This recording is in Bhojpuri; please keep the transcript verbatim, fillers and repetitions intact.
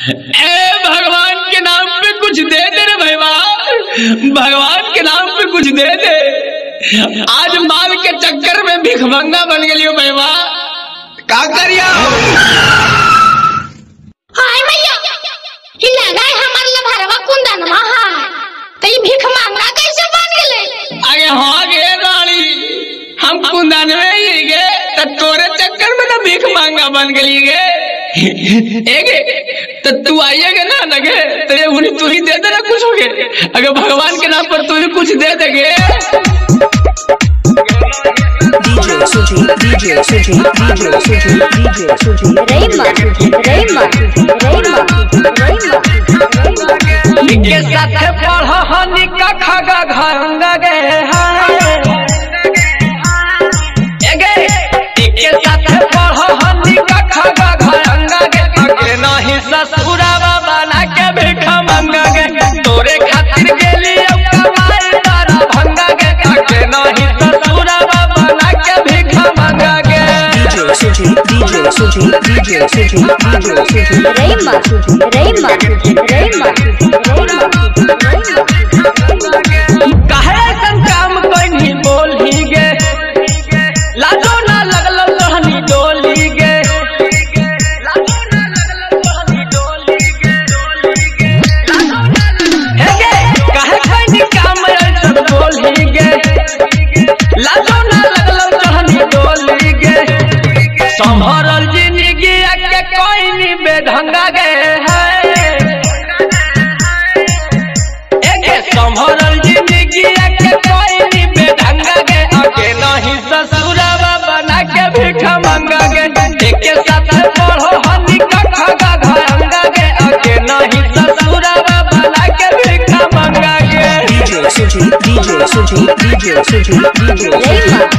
ए भगवान के नाम पे कुछ दे दे रे भैया, भगवान के नाम पे कुछ दे दे। आज माल के चक्कर में भिखमंगा बन गई भैया, का करिया? हाय भैया ही लगा है हमार लभरवा कुंदनवा है तो ये भिखमंगा कैसे बन गेले? अरे हाँ गे रानी, हम कुंदनवे ही गे तो तोरे चक्कर में तो भिखमंगा बन गई गे। एगे तो तू आइएगा ना नगे तो ये उन्हें तू ही दे देना कुछ हो गए। अगर भगवान के नाम पर तू ही कुछ दे देगे। डीजे सुजी डीजे सुजी डीजे सुजी डीजे सुजी रेमा रेमा रेमा रेमा के साथ पढ़ा हनी का खागा घंगा गे एगे के साथ पढ़ा हनी का खागा घंगा गे अगे नहीं ससुरावा बना के भिखा मंगा गे तोरे खातिर गेली अब कमाई तारा भंगा गे अगे नहीं ससुरावा बना के भिखा मंगा गे। डीजे सुजी डीजे सुजी डीजे सुजी डीजे सुजी रेमा रेमा रेमा काहे ऐसन काम कोई नहीं बोल ही गे, लाजो ना लगल तहनी डोली गे, लाजो ना लगल तहनी डोली गे, हे गे काहे कोई नहीं काम ऐसन बोल ही गे, लाजो ना लगल तहनी डोली गे। संभरल जिंदगी के कोई नहीं बेढंगा गे है, संभरल जिंदगी के कोई नहीं बेढंगा गे आगे नहीं ससुरावा बना के भिखा मंगा गे एक साथ पढ़ो हनी का खागा घंगा गे आगे नहीं ससुरावा बना के भिखा मंगा गे। डीजे सुजी डीजे सुजी डीजे सुजी डीजे रेमा